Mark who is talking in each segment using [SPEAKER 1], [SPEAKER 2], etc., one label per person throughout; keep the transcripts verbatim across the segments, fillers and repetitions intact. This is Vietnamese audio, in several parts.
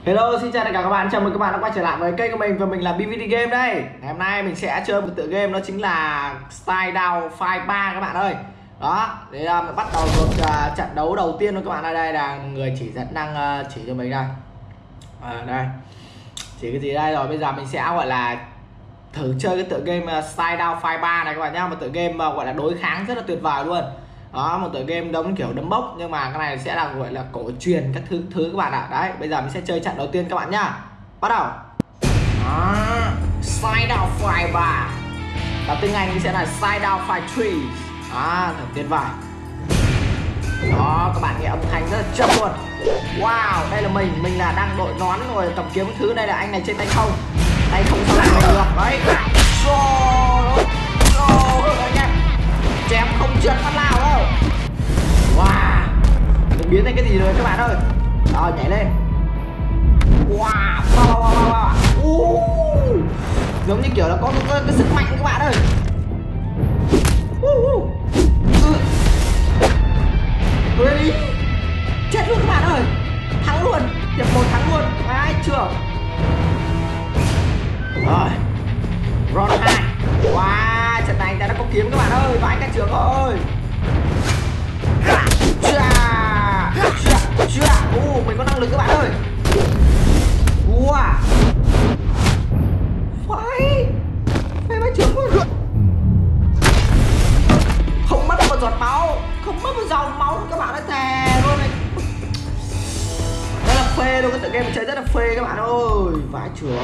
[SPEAKER 1] Hello, xin chào tất cả các bạn, chào mừng các bạn đã quay trở lại với kênh của mình và mình là bê vê tê Game đây. Ngày hôm nay mình sẽ chơi một tựa game đó chính là Skydown Fight ba các bạn ơi. Đó, để uh, mình bắt đầu một uh, trận đấu đầu tiên thôi các bạn ơi. Đây là người chỉ dẫn đang uh, chỉ cho mình đây. À, đây. Chỉ cái gì đây rồi, bây giờ mình sẽ gọi là thử chơi cái tựa game uh, Skydown Fight ba này các bạn nhá, một tựa game uh, gọi là đối kháng rất là tuyệt vời luôn. Đó, một tựa game giống kiểu đấm bốc nhưng mà cái này sẽ là gọi là cổ truyền các thứ thứ các bạn ạ. Đấy, bây giờ mình sẽ chơi trận đầu tiên các bạn nhá. Bắt đầu. Đó, Skydown Fight ba. Và tiếng Anh sẽ là Skydown Fight ba. Đó, thật tuyệt vời. Đó, các bạn nghe âm thanh rất là chậm luôn. Wow, đây là mình, mình là đang đội nón rồi cầm kiếm cái thứ. Đây là anh này trên tay không. Tay không sao lại mình được. Đấy. Rồi. Rồi anh em. Chém không trượt phát lao đâu. Wow, mình biến thành cái gì rồi các bạn ơi. Rồi nhảy lên. Wow, wow, wow, wow, wow. Uh, giống như kiểu là có cái, cái sức mạnh các bạn ơi. Uh, uh. Really? Chết luôn các bạn ơi. Thắng luôn, hiệp một thắng luôn. Ai chưa? Rồi, round hai. Wow, trận này anh ta đã có kiếm các bạn ơi. Vãi các trường ơi. Ồ, mình có năng lực các bạn ơi. Wow. Phải. Phải mấy trường luôn. Không mất một giọt máu. Không mất một dòng máu các bạn ơi, thề luôn này. Đây là phê luôn, cái tựa game mình chơi rất là phê các bạn ơi. Vãi trưởng.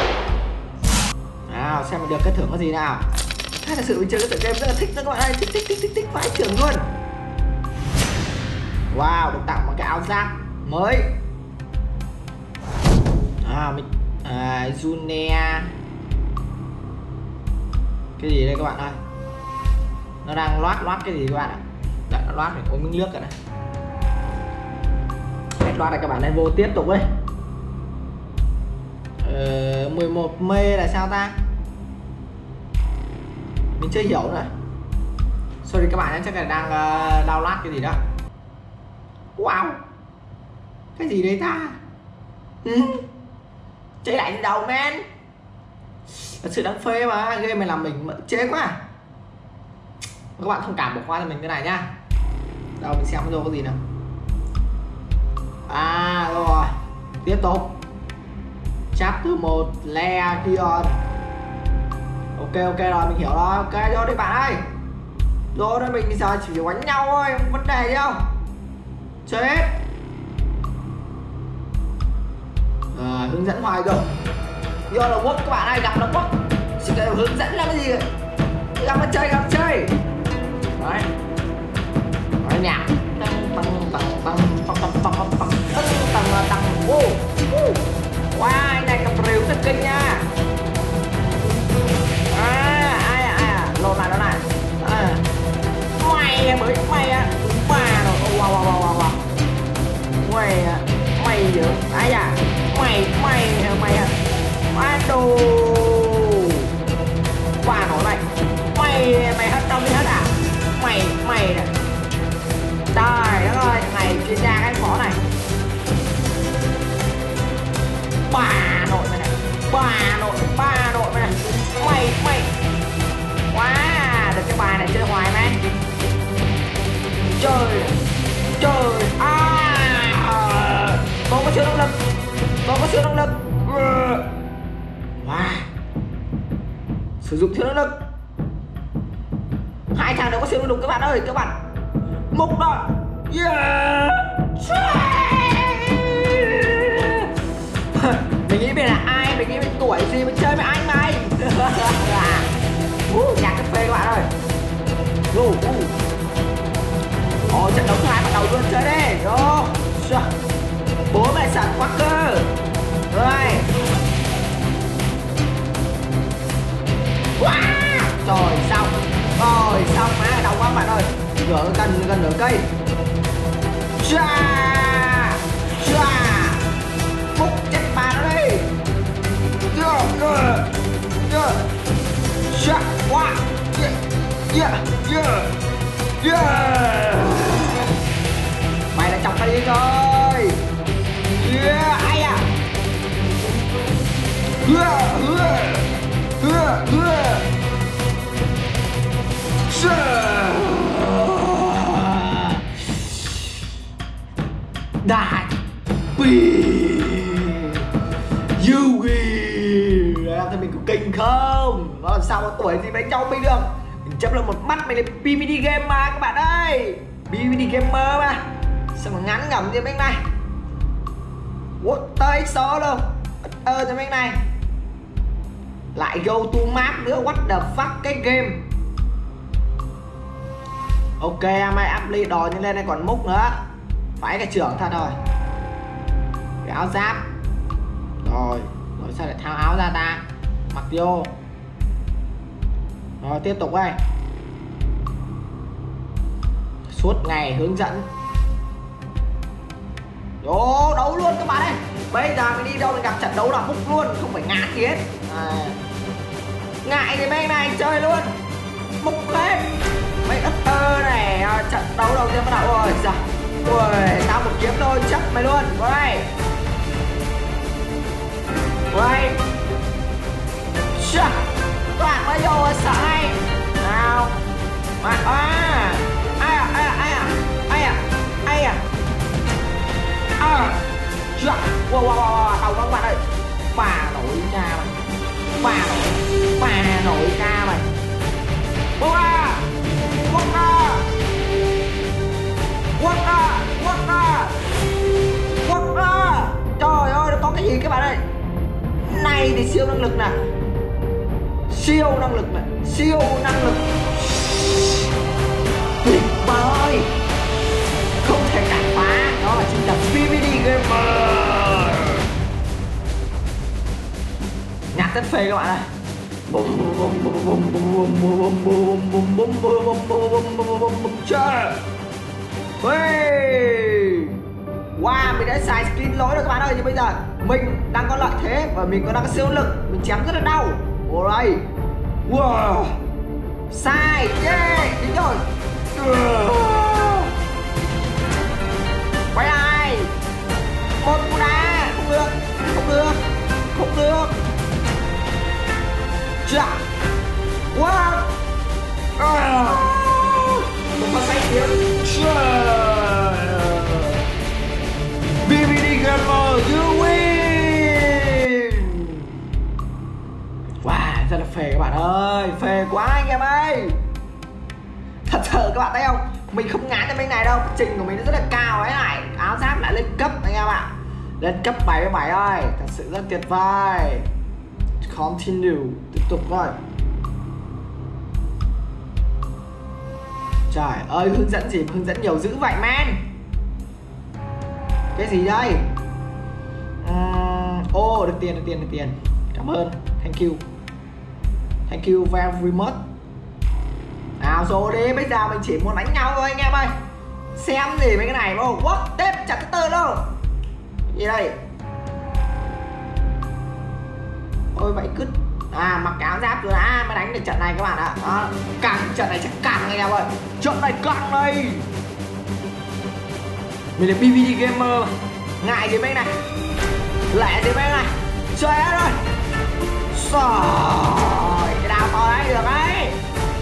[SPEAKER 1] Nào xem mình được cái thưởng có gì nào. Hay là sự mình chơi cái tựa game rất là thích đó các bạn ơi. Thích thích thích thích thích vãi trưởng luôn. Wow, được tặng một cái áo giáp mới. À mình à, Junia. Cái gì đây các bạn ơi? Nó đang loát loát cái gì các bạn ạ? Đợi nó loát mình uống miếng nước cả này. Hết loát này các bạn, lên vô tiếp tục ấy. Ờ, mười một mê là sao ta? Mình chưa hiểu nữa. Sorry các bạn nhé, chắc là đang uh, download cái gì đó. Wow, cái gì đấy ta? Ừ. Chơi lại từ đầu man. Thật sự đáng phê mà, game này làm mình chế quá. Các bạn thông cảm bỏ qua cho mình cái này nhá. Đâu mình xem vô cái gì nào. À rồi, tiếp tục. Chapter một Legion. Ok ok rồi, mình hiểu rồi. Ok rồi đi bạn ơi. Rồi đây mình bây giờ chỉ phải đánh nhau thôi, không vấn đề gì đâu. Chết. À, hướng dẫn hoài rồi. Do là quốc các bạn ơi, gặp là quốc. Chỉ cần hướng dẫn là cái gì. Gặp mà chơi, gặp chơi. Đấy. Nói nhạc. Tăng tăng tăng tăng tăng tăng tăng tăng tăng tăng tăng tăng. Wow. Wow, anh này cầm rìu rất kinh nha. À, ai à, ai à, lộn lại đó này. À. Mày mới mày á. Ba rồi. Wow wow wow wow. Mày à, mày dữ. Ai à. Mày mày mày à. Ba đồ. Ba nổi mày. Mày mày hết đông đi hết à. Mày mày nè. Trời đất ơi, thằng này chuyên gia cái phỏ này. Ba nội mày này. Ba nội, ba nội mày này. Mày mày. Wow, được cái bài này chơi hoài mà. Trời. Trời. À. Tôi có siêu động lực. Tôi có siêu động lực. Wow. Sử dụng siêu động lực. Hai thằng đều có siêu động lực các bạn ơi, các bạn. Mục đó. Yeah. Mình nghĩ mình là ai, mình nghĩ mình tuổi gì mình chơi với anh mày. uh, nhạc cà phê các bạn ơi. uh, uh. Ồ, trận đấu thứ hai bắt đầu luôn, chơi đi. Đó. Bố mẹ sẵn quá cơ. Rồi. Wow. Rồi xong. Rồi xong má, đau quá bạn ơi. Gỡ gần gần nửa cây. Chà. Chà. Phúc chết bà nó đi. Yeah, yeah. Yeah. Chà. Wow. Yeah. Yeah. Yeah. Yeah. Mày đã chọc tao đi rồi. Yeah. Ai à. hưa hưa hưa hưa đại bì Yugi. Em thấy mình có kinh không? Nó làm sao mà tuổi gì đánh nhau mình được. Mình chấp lên một mắt mình là pê vê đê game mà các bạn ơi. pê vê đê gamer mà. Sao mà ngắn ngẩm như mấy này. What tới số luôn. Ơ cho mấy này. Lại go to map nữa. What the fuck cái game. Ok em ơi, up lead đồ như lên đây còn múc nữa. Phải cái trưởng thật rồi. Cái áo giáp. Rồi, rồi sao lại tháo áo ra ta. Mặc vô. Rồi tiếp tục đây. Suốt ngày hướng dẫn. Yo, đấu luôn các bạn ơi. Bây giờ mình đi đâu mình gặp trận đấu là múc luôn, không phải ngán gì hết à. Ngại thì mấy này chơi luôn. Múc hết. Mấy ấp ơ này, trận đấu đầu tiên bắt đầu rồi. Dạ. Ui, tao một kiếm thôi, chấp mày luôn. Vào đây. Quay. Chà. Các bạn mới vô sợ hay. Nào. À, à. Ai à, ai à, ai à. Ai à, ai à. À. Chà. Wow, wow, wow, đầu các bạn ơi. Bà nội cha mày. Bà nội. Bà nội cha mày. Bố à. Quốc ra. Quốc ra. Quốc ra. Quốc ra. Trời ơi, nó có cái gì các bạn ơi. Này thì siêu năng lực nè. Siêu năng lực nè. Siêu năng lực. Tuyệt vời. Không thể cản phá. Đó là chính là pê vê đê gamer. Nhạc rất phê các bạn ơi. Bum bum bum bum bum bum bum bum bum bum bum bum bum bum bum chơi. Wow, mình đã xài skin lỗi rồi các bạn ơi. Nhưng bây giờ mình đang có lợi thế và mình có đang có siêu lực. Mình chém rất là đau. Alright. Wow. Sai. Yeah. Đúng rồi. Quay lại. Một cú đá. Không được. Không được. Không được. Chà. Wow. Một phát say tiếng. pê vê đê Gamer, you win. Wow, rất là phê các bạn ơi. Phê quá anh em ơi. Thật sự các bạn thấy không, mình không ngán cho bên này đâu. Trình của mình nó rất là cao ấy này. Áo giáp lại lên cấp anh em ạ. Lên cấp bảy mươi bảy ơi. Thật sự rất tuyệt vời. Continue. Tiếp tục thôi. Trời ơi, hướng dẫn gì, hướng dẫn nhiều dữ vậy man. Cái gì đây? Ô, uh, oh, được tiền, được tiền, được tiền. Cảm ơn, thank you. Thank you very much. Nào rồi đi, bây giờ mình chỉ muốn đánh nhau thôi anh em ơi. Xem gì mấy cái này không? What? Tép chặt cái tơ đâu. Gì đây? Ôi vậy cứt. À, mặc cái áo giáp rồi đã mới đánh được trận này các bạn ạ. Đó, càng trận này chắc càng anh em ơi. Trận này càng đây. Mình là pê vê đê Gamer. Ngại gì mấy này. Lẹ gì mấy này. Chơi hết rồi. Rồi, cái đào to đấy được đấy.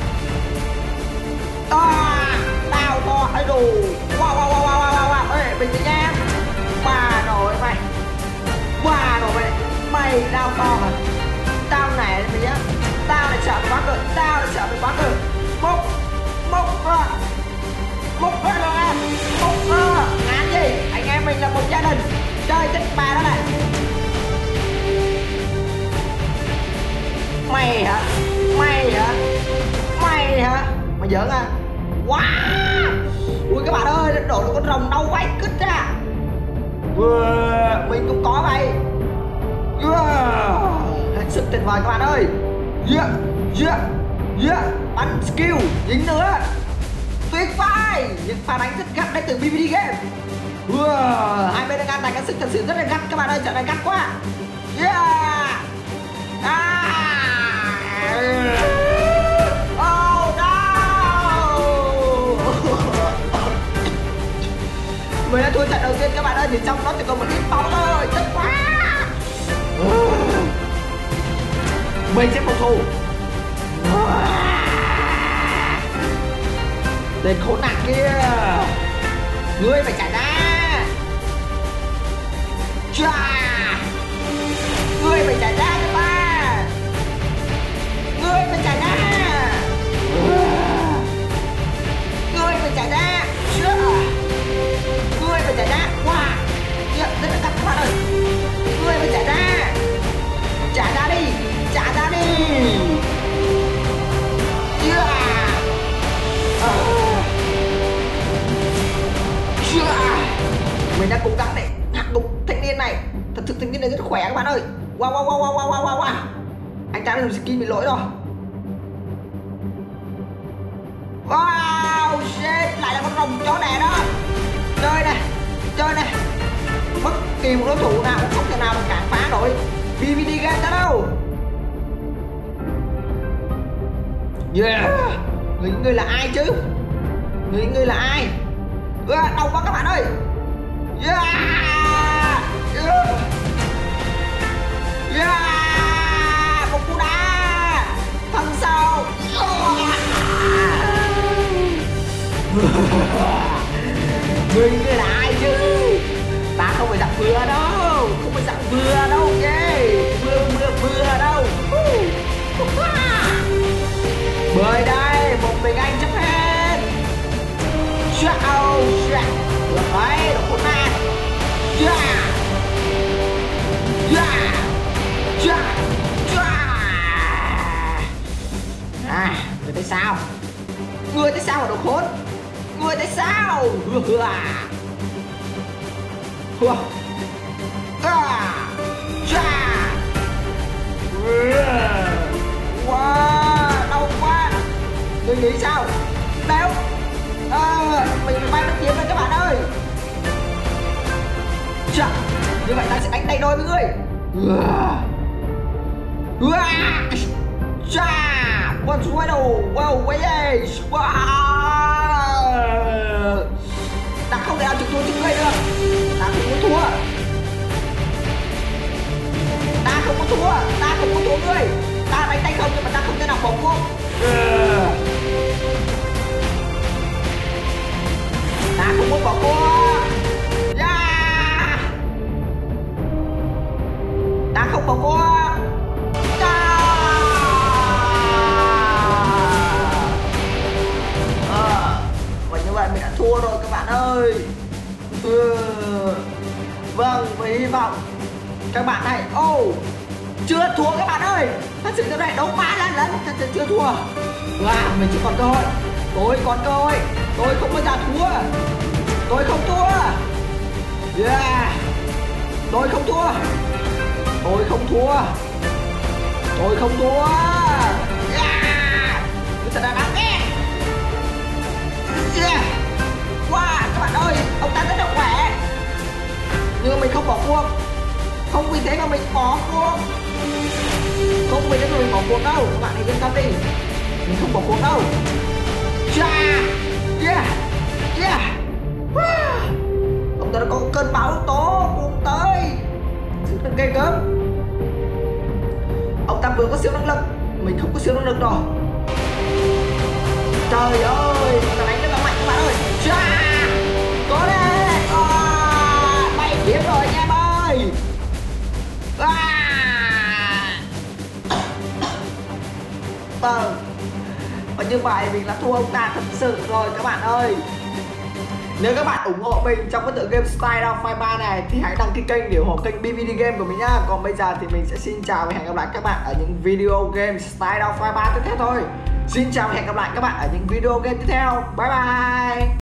[SPEAKER 1] À, đào to ấy đủ. Wow wow wow wow wow wow. Ê, bình tĩnh nha em. Bà nổi mày. Bà nổi mày. Mày đào to hả? Tao này mày nhá. Tao lại sợ mày quá cơ. Tao lại sợ mày quá cơ. Mốc. Mốc ra. Mốc ra rồi em. Mốc ra. Ngán gì? Anh em mình là một gia đình. Chơi chết bà đó này. Mày hả? Mày hả? Mày hả? Mày giỡn à? Wow. Ui các bạn ơi, đổ được con rồng đau quay cứt ra. Mình cũng có vậy. Yeah. Hết sức tuyệt vời các bạn ơi. Yeah, yeah, yeah. Bắn skill, dính nữa. Tuyệt vời. Những pha đánh rất gắt đến từ pê vê đê Game. Wow. Hai bên đang ăn tài cái sức thật sự rất là gắt các bạn ơi. Trận này gắt quá. Yeah. Ah. Oh no. Mình đã thua trận đầu tiên các bạn ơi. Thì trong đó chỉ còn một ít bóng thôi. Tức quá. Mình sẽ phòng thủ. Tên khốn nạn kia, ngươi phải trả giá. Chà, ngươi phải trả giá cho ta. Ngươi phải trả giá. Ngươi phải trả giá. Ngươi phải trả giá. Wow, rất là cắt các bạn ơi. Ngươi phải trả giá. Trả giá đi, trả giá đi. Yeah. Uh. Yeah. Mình đã cố gắng để hạ gục thanh niên này. Thật sự thanh niên này rất khỏe các bạn ơi. Wow wow wow wow wow wow wow. Anh ta đã dùng skin bị lỗi rồi. Wow shit, lại là con rồng chó đẻ đó. Chơi này, chơi này. Bất kỳ một đối thủ nào cũng không thể nào mà cản phá nổi bê vê đê game ta đâu. Yeah. Người người là ai chứ? Người người là ai? À, đau quá các bạn ơi. Yeah. Yeah. Yeah. Một cú đá. Thân sau. Người người là ai chứ? Ta không phải dạng vừa đâu. Không phải dạng vừa đâu nhé. Vừa vừa vừa đâu. Mời đây, một mình anh chấp hết. Chào, chào. Được đấy, được khốn nạn. Yeah. Yeah. Yeah. Yeah. À, người thấy sao? Người thấy sao mà đồ khốn? Người thấy sao? Hừa à. Hừa. À. Chà. Wow, đau quá. Người nghĩ sao? Đéo. À, mình phải bay mất kiếm rồi các bạn ơi. Chà. Như vậy ta sẽ đánh tay đôi với người. Chà. One swallow. Wow, quay đây. Wow. Ta không thể nào chịu thua trước ngươi được. Ta không muốn thua. Ta không muốn thua. Ta không muốn thua ngươi. Ta đánh tay không nhưng mà ta không thể nào bỏ cuộc. Ta không muốn bỏ cuộc. Yeah. Ta không bỏ cuộc. Mình đã thua rồi các bạn ơi. Ừ. Vâng, với hy vọng các bạn này ô oh, chưa thua các bạn ơi. Thật sự cái này đấu ba lần lần thật sự chưa thua. Wow, mình chỉ còn cơ hội. Tôi còn cơ hội. Tôi không bao giờ thua. Tôi không thua. Yeah. Tôi không thua. Tôi không thua. Tôi không thua. Yeah. Thật là đáng ghét. Yeah. Wow, các bạn ơi, ông ta rất là khỏe. Nhưng mình không bỏ cuộc. Không vì thế mà mình bỏ cuộc. Không vì thế mà mình bỏ cuộc đâu. Các bạn hãy yên tâm đi. Mình không bỏ cuộc đâu. Chà. Yeah. Yeah. Wow. Ông ta đã có cơn bão tố cuồng tới. Sự thật ghê gớm. Ông ta vừa có siêu năng lực. Mình không có siêu năng lực rồi. Trời ơi, ông ta đánh rất là mạnh các bạn ơi. Chà. Có đấy. À, bay kiếm rồi anh em ơi. À. Vâng. Và như vậy mình đã thua ông ta thật sự rồi các bạn ơi. Nếu các bạn ủng hộ mình trong cái tựa game Style Down Fight ba này thì hãy đăng ký kênh để ủng hộ kênh bê vê đê Game của mình nhá. Còn bây giờ thì mình sẽ xin chào và hẹn gặp lại các bạn ở những video game Style Down Fight ba tiếp theo thôi. Xin chào và hẹn gặp lại các bạn ở những video game tiếp theo. Bye bye.